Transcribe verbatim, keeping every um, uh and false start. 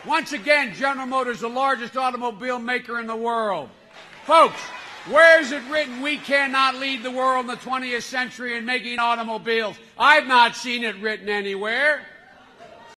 Once again, General Motors, the largest automobile maker in the world. Folks, where is it written we cannot lead the world in the twentieth century in making automobiles? I've not seen it written anywhere.